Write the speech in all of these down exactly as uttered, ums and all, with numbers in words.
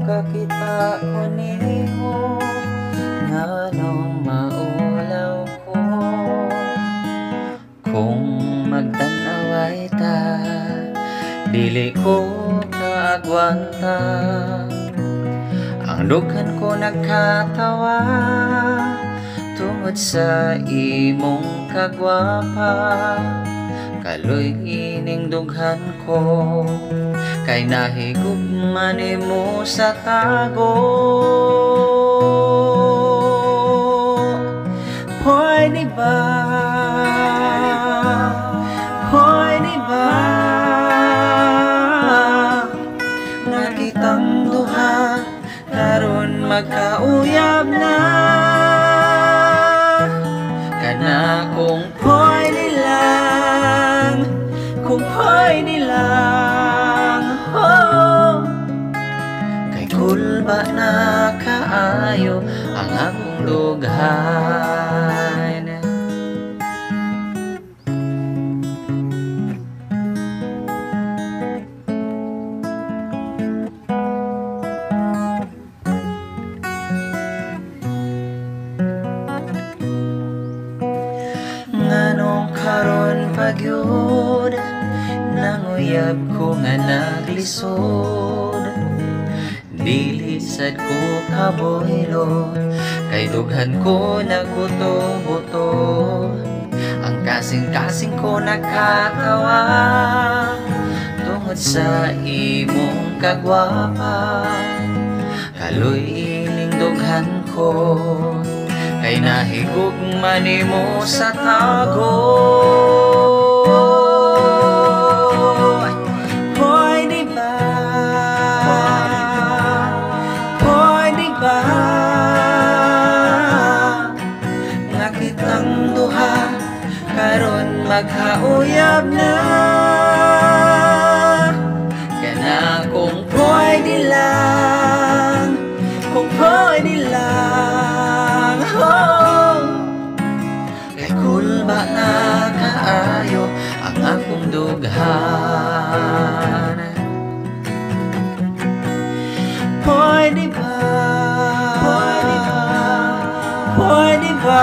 makakita ko nimo, nganong maulaw ko kung magtanaway ta, dili ko kaagwanta. Ang dughan ko nagkatawa tungod sa imong kagwapa. Kaloy ining dughan ko, kay nahigugma nimo sa tago. Pwede ba? Pwede ba? Nakitang duha karon magkauyab na. Kana kung pwede lang, kung pwede lang, oh. Kay kulba na kaayo ang akong dughan. Nganong karon pagyud nanguyab ko nga naglisod, dili sad ko kaboylo, kay dughan ko nagbuto-buto. Ang kasing-kasing ko nakakawa tungod sa imong kagwapa. Kaloy ining dughan ko, kay nahigugma nimo sa tago. Pwede ba? Pwede ba? Nakitang duha karon magkauyab na. Kana kung pwede lang, kung pwede lang, oh. Kay kulba na kaayo ang akong dughan. Pwede ba? Pwede ba? Pwede ba?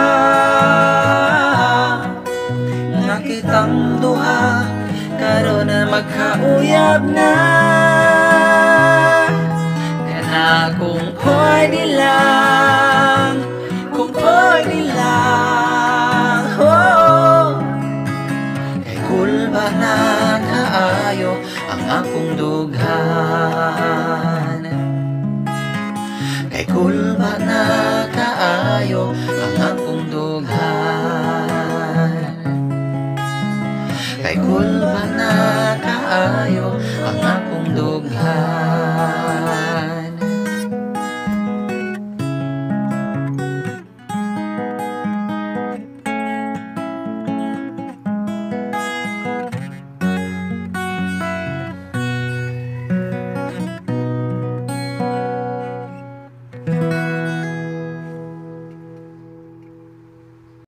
Nakitang duha karon na magkauyab na. Kana kung pwede lang, kung pwede lang, oh. Kay kulba na kaayo ang akong dughan. Kay kulba na kaayo ang akong dughan.